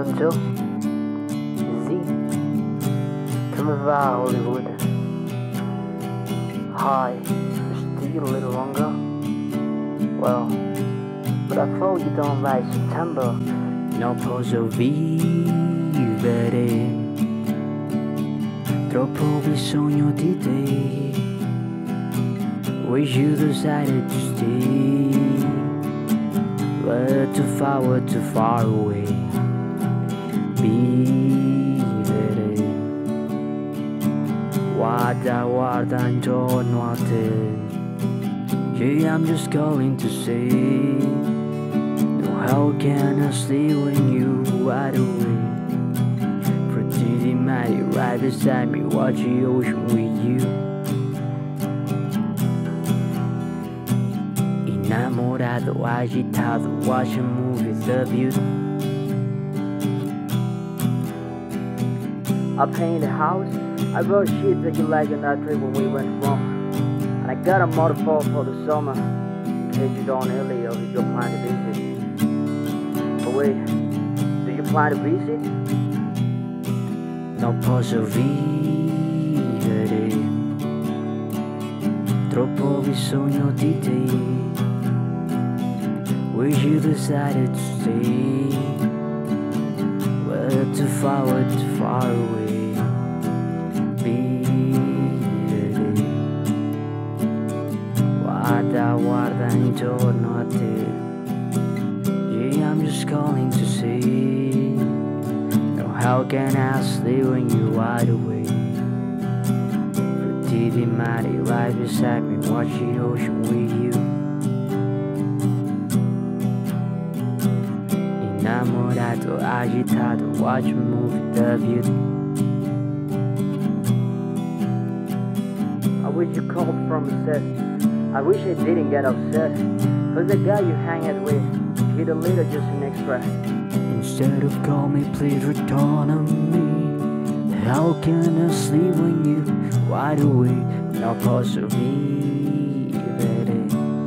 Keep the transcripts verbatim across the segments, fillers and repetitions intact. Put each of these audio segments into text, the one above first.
Bonjour, Z, comment va Hollywood? Hi, still a little longer? Well, but I thought you don't like September. Non posso vivere, troppo bisogno di te. Wish you decided to stay, but too far, we're too far away. Vivere, guarda, guarda intorno a te. Yeah, I'm just calling to say, how can I sleep when you wide awake? Pretty mighty right beside me, watch the ocean with you. Enamorado, agitado, watching movies of you. I painted the house, I wrote shit that you like on that trip when we went wrong. And I got a metaphor for the summer, in case you don't earlier if you're planning to visit. But wait, do you plan to visit? Non posso vivere, troppo bisogno di te. Wish you decided to stay, we're too far, we're too far away. Vivere, guarda, guarda intorno a te. Yeah, I'm just calling to say, no, how can I sleep when you wide awake? Pretty mighty right beside me, watch the ocean with you. Enamorado, agitado, watch a movie of you. I wish you called from a set. I wish I didn't get upset. Cause the guy you hang out with, he'd a little just an extra. Instead of call me, please return on me. How can I sleep when you wide awake? Non posso vivere,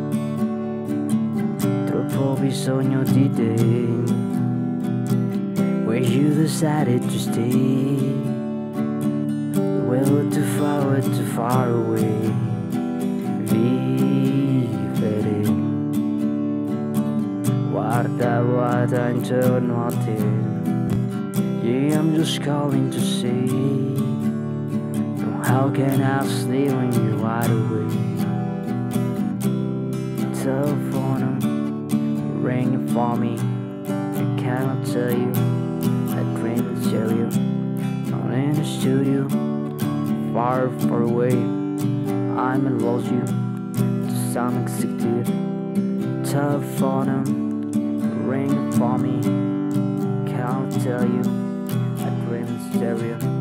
troppo bisogno di te. Where you decided to stay, we're too far, we're too far away. Vivere, guarda, guarda intorno a te. Yeah, I'm just calling to say, no, how can I sleep when you're wide awake? Telephone ringing for me, I cannot tell you, I dream to tell you. Not in the studio, far, far away, I'm in love with you, to some executive. Telephone ringing for me, can't tell you, I dream in stereo.